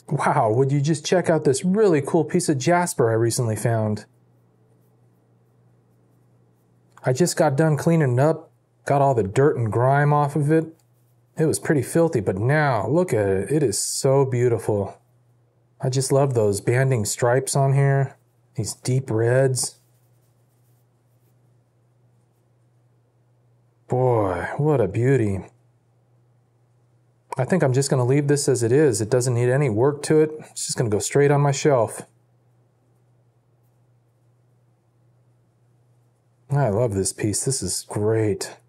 Wow, would you just check out this really cool piece of jasper I recently found. I just got done cleaning it up, got all the dirt and grime off of it. It was pretty filthy, but now, look at it. It is so beautiful. I just love those banding stripes on here. These deep reds. Boy, what a beauty. I think I'm just going to leave this as it is. It doesn't need any work to it. It's just going to go straight on my shelf. I love this piece. This is great.